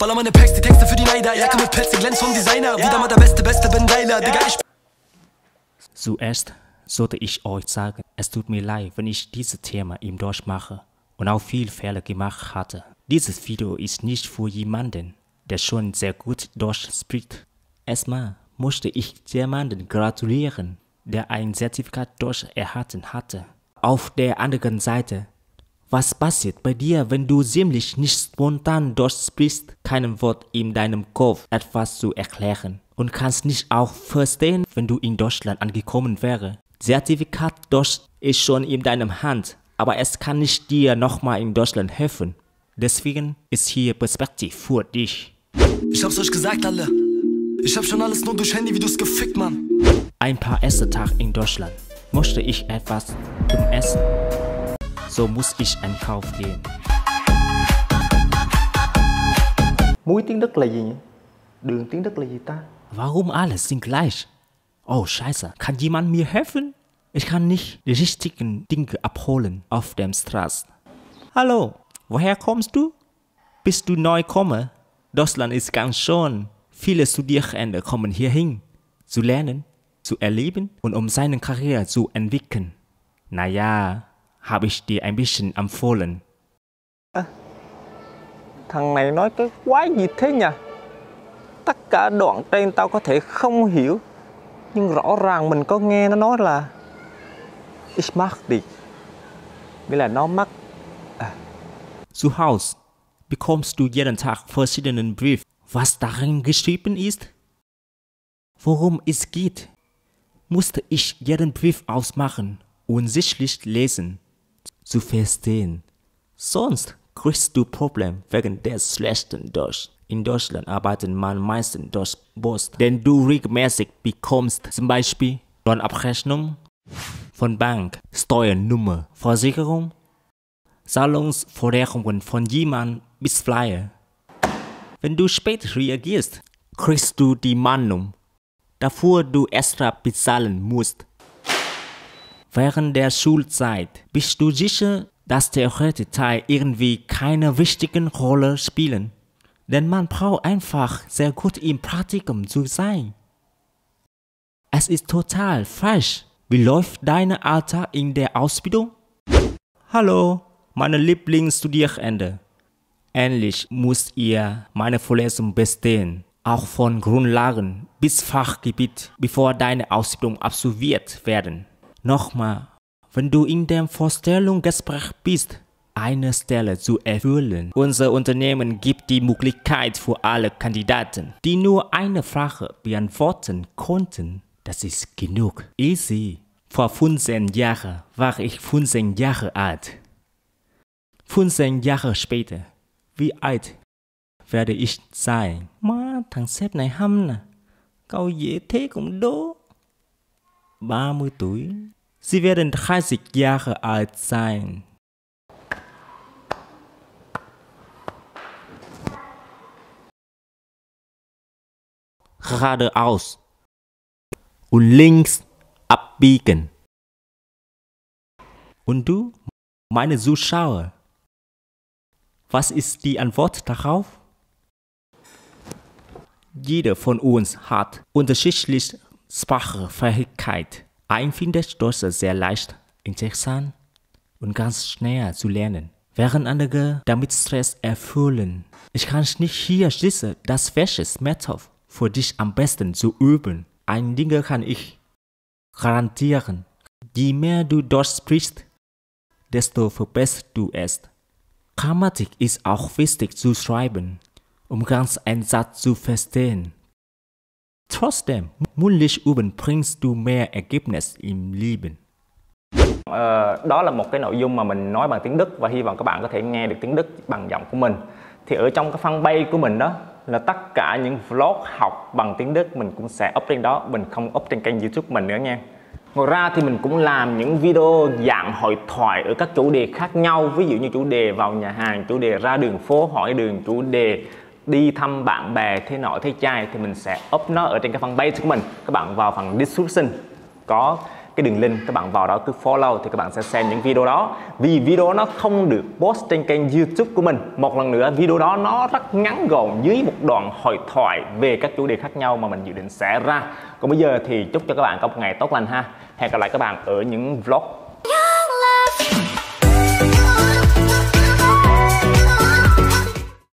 Baller meine Packs, die Texte für die Neider. Jacke mit Pelz, die glänzt vom Designer. Wieder mal der Beste, bin geiler. Digga, ich... Zuerst sollte ich euch sagen, es tut mir leid, wenn ich dieses Thema im Deutsch mache und auch viel Fehler gemacht hatte. Dieses Video ist nicht für jemanden, der schon sehr gut Deutsch spricht. Erstmal musste ich jemanden gratulieren, der ein Zertifikat Deutsch erhalten hatte. Auf der anderen Seite, was passiert bei dir, wenn du ziemlich nicht spontan Deutsch sprichst, kein Wort in deinem Kopf etwas zu erklären und kannst nicht auch verstehen, wenn du in Deutschland angekommen wäre? Zertifikat Deutsch ist schon in deiner Hand, aber es kann nicht dir nochmal in Deutschland helfen. Deswegen ist hier Perspektive für dich. Ich hab's euch gesagt, alle. Ich hab schon alles nur durch Handy, wie du's gefickt, Mann. Ein paar Essentage in Deutschland musste ich etwas zum Essen. So muss ich einkaufen gehen. Muối tiếng Đức là gì nhỉ? Đường tiếng Đức là gì ta? Warum alles sind gleich? Oh Scheiße, kann jemand mir helfen? Ich kann nicht die richtigen Dinge abholen auf der Straße. Hallo, woher kommst du? Bist du Neukommer? Deutschland ist ganz schön. Viele Studierende kommen hierhin, zu lernen, zu erleben und um seine Karriere zu entwickeln. Naja, habe ich dir ein bisschen empfohlen. Thằng này nói cái quái gì thế nhỉ? Tất cả đoạn trên tao có thể không hiểu, nhưng rõ ràng mình có nghe nó nói là Ich mach dich, nghĩa là nó mắc. Zu Hause bekommst du jeden Tag verschiedenen Brief, was darin geschrieben ist. Worum es geht, musste ich jeden Brief ausmachen und sichtlich lesen, zu verstehen. Sonst kriegst du Probleme wegen des schlechten Deutsch. In Deutschland arbeitet man meistens durch Post, denn du regelmäßig bekommst zum Beispiel Lohnabrechnung von Bank, Steuernummer, Versicherung, Zahlungsvorrechnungen von jemandem bis Flyer. Wenn du spät reagierst, kriegst du die Mahnung, dafür du extra bezahlen musst. Während der Schulzeit bist du sicher, dass theoretische Teile irgendwie keine wichtige Rolle spielen, denn man braucht einfach sehr gut im Praktikum zu sein. Es ist total falsch. Wie läuft dein Alltag in der Ausbildung? Hallo, meine Lieblingsstudierende. Endlich müsst ihr meine Vorlesung bestehen, auch von Grundlagen bis Fachgebiet, bevor deine Ausbildung absolviert werden. Nochmal, wenn du in dem Vorstellungsgespräch bist, eine Stelle zu erfüllen. Unser Unternehmen gibt die Möglichkeit für alle Kandidaten, die nur eine Frage beantworten konnten. Das ist genug. Easy. Vor 15 Jahren war ich 15 Jahre alt. 15 Jahre später, wie alt werde ich sein? Má, thằng sếp này hâm nè. Câu dễ thế cũng đố. 30 tuổi. Sie werden 30 Jahre alt sein. Geradeaus und links abbiegen. Und du, meine Zuschauer, was ist die Antwort darauf? Jeder von uns hat unterschiedliche Sprachfähigkeit. Ein findet Deutsch sehr leicht, interessant und ganz schnell zu lernen, während andere damit Stress erfüllen. Ich kann nicht hier schließen, dass welches Methode für dich am besten zu üben. Ein Ding kann ich garantieren. Je mehr du Deutsch sprichst, desto verbesserst du es. Grammatik ist auch wichtig zu schreiben, um ganz einen Satz zu verstehen. Trotzdem, mündlich üben bringst du mehr Ergebnis im Leben. Đó là một cái nội dung mà mình nói bằng tiếng Đức và hy vọng các bạn có thể nghe được tiếng Đức bằng giọng của mình. Thì ở trong cái fanpage của mình đó là tất cả những vlog học bằng tiếng Đức mình cũng sẽ up trên đó, mình không up trên kênh YouTube mình nữa nha. Ngoài ra thì mình cũng làm những video dạng hội thoại ở các chủ đề khác nhau, ví dụ như chủ đề vào nhà hàng, chủ đề ra đường phố hỏi đường, chủ đề đi thăm bạn bè thế nọ thế chai, thì mình sẽ up nó ở trên cái fanpage của mình. Các bạn vào phần description có cái đường link, các bạn vào đó cứ follow thì các bạn sẽ xem những video đó. Vì video nó không được post trên kênh YouTube của mình. Một lần nữa, video đó nó rất ngắn gọn dưới một đoạn hội thoại về các chủ đề khác nhau mà mình dự định sẽ ra. Còn bây giờ thì chúc cho các bạn có một ngày tốt lành ha. Hẹn gặp lại các bạn ở những vlog